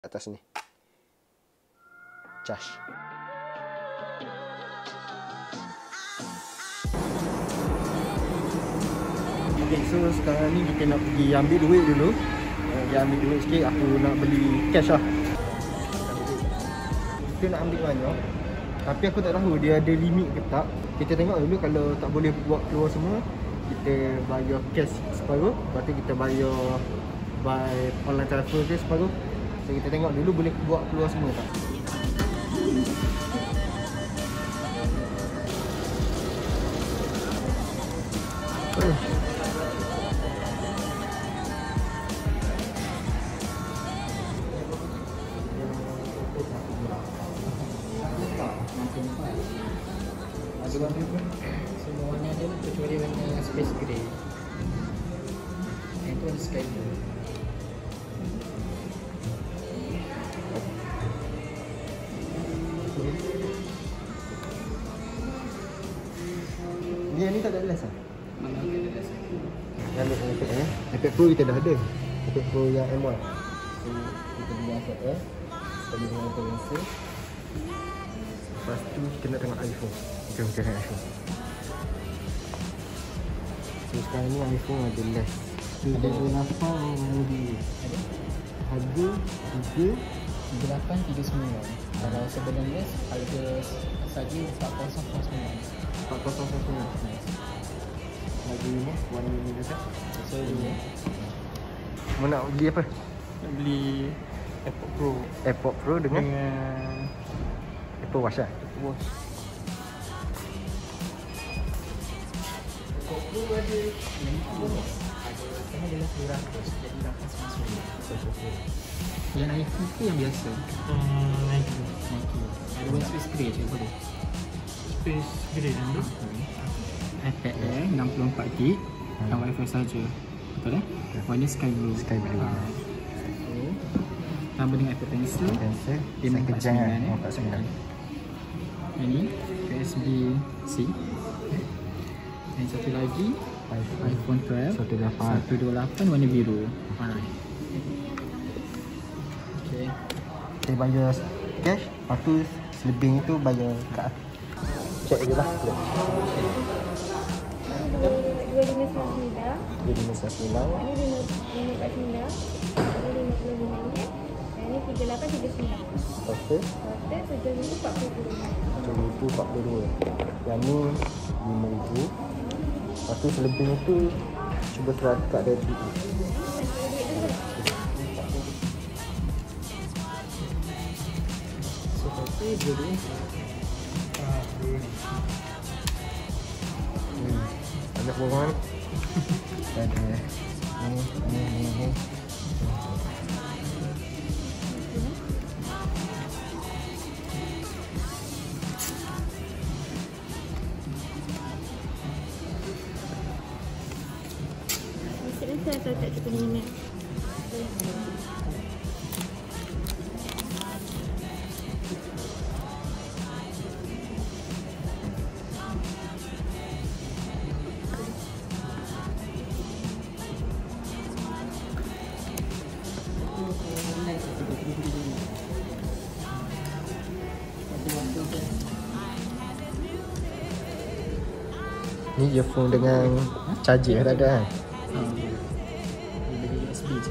Atas ni. Cash. Okay, so sekarang ni kita nak pergi ambil duit dulu. Dia ambil duit sikit, aku nak beli cash lah. Kita nak ambil banyak, tapi aku tak tahu dia ada limit ke tak. Kita tengok dulu, kalau tak boleh buat keluar semua, kita bayar cash separuh. Lepas tu kita bayar by online transfer ke separuh. So kita tengok dulu boleh buat keluar semua tak. Ada warna pun. Semua warna ada kecuali warna space grey. Yang tu warna sky blue. Ni tak ada less lah. Mana ada less. Yang ada iPad iPad Pro kita dah ada. iPad Pro yang M1. So kita beli iPad Air. Kita beli dengan iPad Pencil. Lepas tu kita nak tengok iPhone. Jom kita tengok iPhone. So sekarang ni iPhone ada less. Ada 8 lagi. Ada? Harga 3839. Kalau sebelum less harga saja 4009. 4009. Lagi ni warna ni dekat. Sesuai dulu. Mau nak beli apa? Nak beli AirPod Pro AirPod Pro dengan Apple Watch lah. Apple Watch. AirPod Pro ada yang itu ada kena adalah 200 jadi 899. Yang Nike ke yang biasa? Nike. Ada warna space grey je boleh. Space grey dan tu. iPad Air 64GB dan Wi-Fi saja. Betul eh? Warna sky blue. Sky blue. Tambah dengan Apple Pencil. Pencil. 549. Ini USB-C. Dan satu lagi iPhone 12 128 warna biru. Okey. Kita bayar cash, lepas tu selebih itu bayar kad. Cek je lah. 2599. Jadi masa pulang. Ini 549. Ini 55. Ini 3839. Total Total 7,042. Yang ni 5,000. Lepas tu selebihnya tu cuba terakat dari duit. So total dua-dua. Ada borang ni. Ada ni. Saya tak cukup minat. Ni earphone dengan charger tak ada kan? Bagi USB je.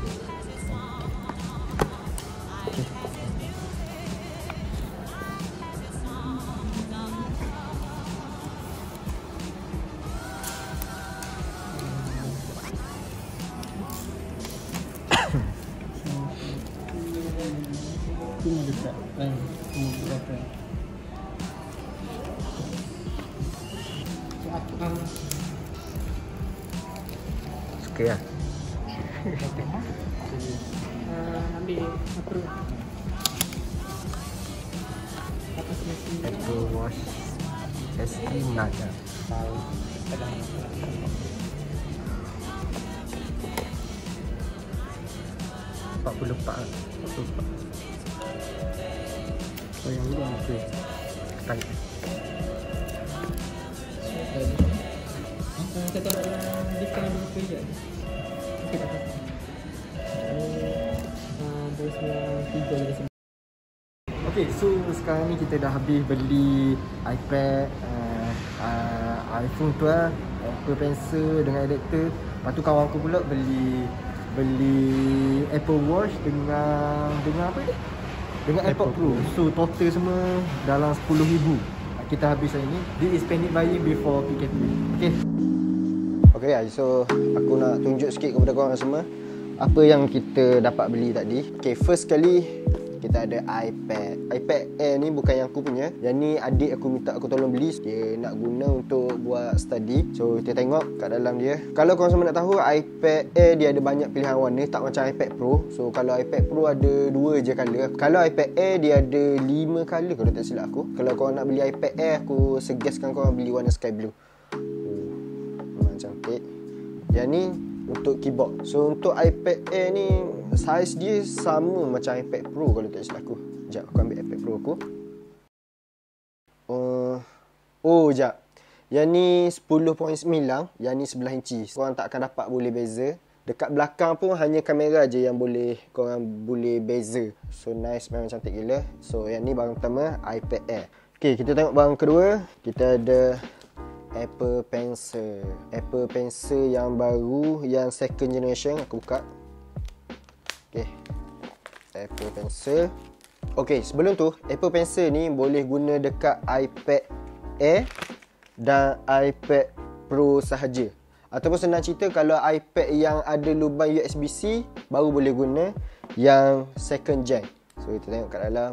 Ini dekat kan berapa? Suka lah. Ambil Pro. Apa semestinya? Apple Watch SE Night lah. Tahu. Kadang 44 lah. 44. Oh yang ni dah nak tarik. Kita tahu dekat berapa je. Okey tak apa. Ini 299. 3 jadi 9. Okay, so sekarang ni kita dah habis beli iPad, iPhone 12, Apple Pencil dengan adapter. Lepas tu kawan aku pula beli Apple Watch dengan apa ni? Dengan AirPods Pro. So total semua dalam 10,000 kita habis hari ni. This is panic buying before PKP. Okay. Okay guys, so aku nak tunjuk sikit kepada korang semua apa yang kita dapat beli tadi. Okay, first kali kita ada iPad Air ni bukan yang aku punya. Yang ni adik aku minta aku tolong beli. Dia nak guna untuk buat study. So kita tengok kat dalam dia. Kalau korang semua nak tahu, iPad Air dia ada banyak pilihan warna, tak macam iPad Pro. So kalau iPad Pro ada 2 je color. Kalau iPad Air dia ada 5 color kalau tak silap aku. Kalau korang nak beli iPad Air, aku suggestkan korang beli warna sky blue. Memang cantik. Yang ni untuk keyboard. So untuk iPad Air ni saiz dia sama macam iPad Pro kalau tak silap aku. Sekejap aku ambil iPad Pro aku. Sekejap. Yang ni 10.9, yang ni 11 inci. Korang tak akan dapat boleh beza. Dekat belakang pun hanya kamera je yang boleh korang boleh beza. So nice, memang cantik gila. So yang ni barang pertama, iPad Air. Okay, kita tengok barang kedua. Kita ada Apple Pencil. Apple Pencil yang baru, yang second generation. Aku buka. Okay, Apple Pencil. Okay, sebelum tu Apple Pencil ni boleh guna dekat iPad Air dan iPad Pro sahaja. Ataupun senang cerita, kalau iPad yang ada lubang USB-C baru boleh guna yang second gen. So kita tengok kat dalam.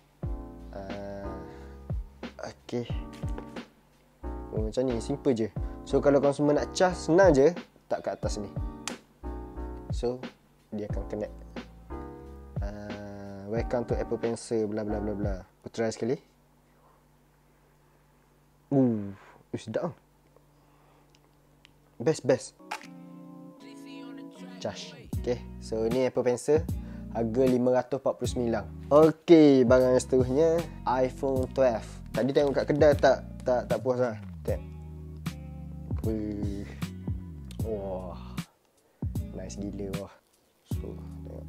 Okay, macam ni, simple je. So kalau korang semua nak cas, senang je, tak kat atas ni. So dia akan connect. Welcome to Apple Pencil, bla bla bla bla. Aku try sekali. Sedap. Best. Charge. Okay, so ni Apple Pencil. Harga RM549. Okay, barang seterusnya iPhone 12. Tadi tengok kat kedai tak puas lah. Tengok. Wah, nice gila wah. So tengok.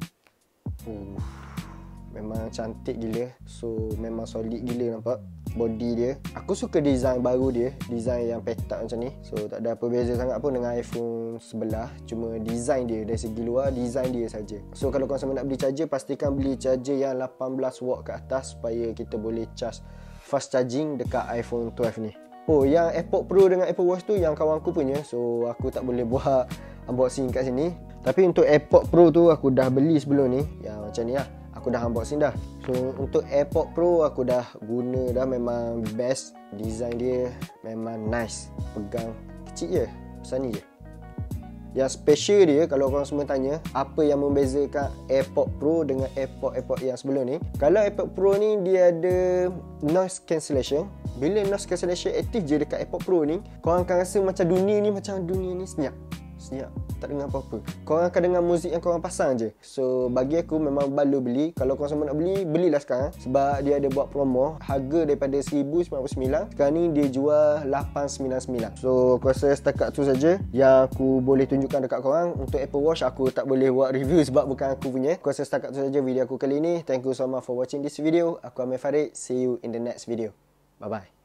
Memang cantik gila. So memang solid gila nampak body dia. Aku suka design baru dia, design yang petak macam ni. So tak ada apa beza sangat pun dengan iPhone sebelah. Cuma design dia dari segi luar, design dia saja. So kalau korang semua nak beli charger, pastikan beli charger yang 18 watt ke atas supaya kita boleh charge fast charging dekat iPhone 12 ni. Yang AirPods Pro dengan Apple Watch tu yang kawan aku punya. So aku tak boleh buat unboxing kat sini. Tapi untuk AirPods Pro tu aku dah beli sebelum ni. Yang macam ni lah, aku dah unboxing dah. So untuk AirPods Pro aku dah guna dah, memang best. Design dia memang nice. Pegang kecil je, besar ni je. Yang special dia, kalau korang semua tanya apa yang membezakan AirPods Pro dengan AirPods yang sebelum ni. Kalau AirPods Pro ni dia ada noise cancellation. Bila noise cancellation aktif je dekat AirPods Pro ni, korang akan rasa macam dunia ni senyap. Tak dengar apa-apa. Korang akan dengar muzik yang korang pasang je. So bagi aku memang balu beli. Kalau korang semua nak beli, belilah sekarang. Sebab dia ada buat promo. Harga daripada RM1,099, sekarang ni dia jual RM899. So aku rasa setakat tu saja yang aku boleh tunjukkan dekat korang. Untuk Apple Watch aku tak boleh buat review sebab bukan aku punya. Aku rasa setakat tu saja video aku kali ni. Thank you so much for watching this video. Aku Amir Farid. See you in the next video. Bye bye.